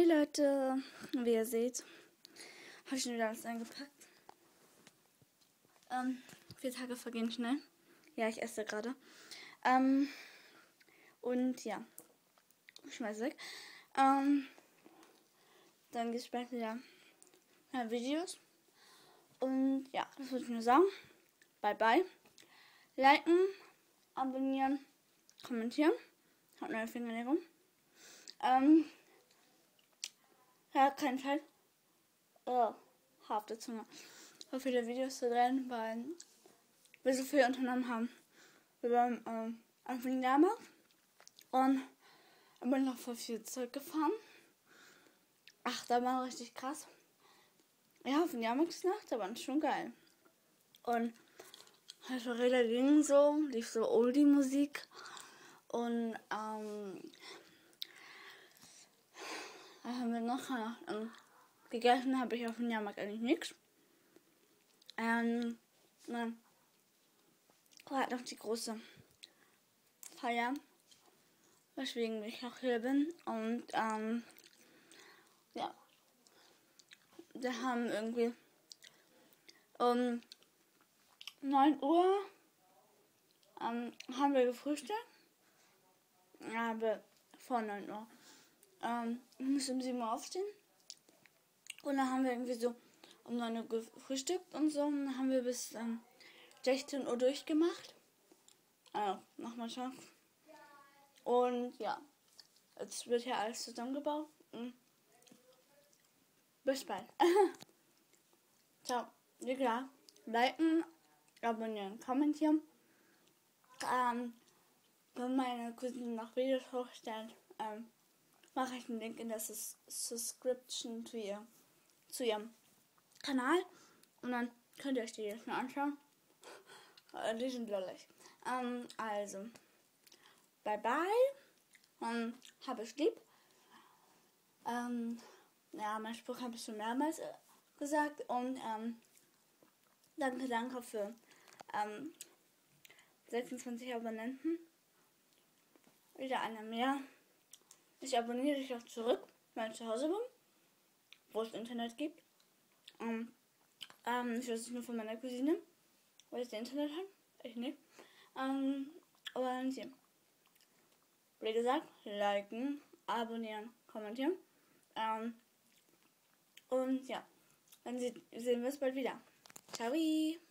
Leute, wie ihr seht, habe ich schon wieder alles eingepackt. 4 Tage vergehen schnell. Ja, ich esse gerade. Und ja, ich schmeiß weg. Dann gibt es bald wieder Videos. Und ja, das würde ich nur sagen. Bye bye. Liken, abonnieren, kommentieren. Haut neue Fingernägel. Ja, kein Fall. Harte Zunge. So viele Videos zu drehen, weil wir so viel unternommen haben. Wir waren Anfang Jahrmarkt und bin noch voll viel Zeug gefahren. Ach, da war richtig krass. Ja, auf den Jahrmarktsnacht, da war es schon geil. Und halt Räder gingen so, lief so Oldie-Musik. Und haben wir noch gegessen, habe ich auf dem Jahrmarkt eigentlich nichts. Dann war halt noch die große Feier, weswegen ich auch hier bin. Und ja, wir haben irgendwie um 9 Uhr haben wir gefrühstückt. Aber vor 9 Uhr. Wir müssen um 7 Uhr aufstehen. Und dann haben wir irgendwie so um 9 Uhr gefrühstückt und so. Und dann haben wir bis 16 Uhr durchgemacht. Nochmal schauen. Und ja, jetzt wird hier alles zusammengebaut. Bis bald. Ciao. Wie klar, liken, abonnieren, kommentieren. Wenn meine Cousine noch Videos hochstellt, mache ich einen Link in der Subscription zu ihrem Kanal. Und dann könnt ihr euch die jetzt mal anschauen. Die sind lollig. Also, bye bye. Und hab es lieb. Ja, mein Spruch habe ich schon mehrmals gesagt. Und danke für 26 Abonnenten. Wieder einer mehr. Ich abonniere dich auch zurück, wenn ich zu Hause bin, wo es Internet gibt. Ich weiß es nur von meiner Cousine, weil sie Internet hat. Ich nicht. Und ja. Wie gesagt, liken, abonnieren, kommentieren. Und ja, dann sehen wir uns bald wieder. Ciao!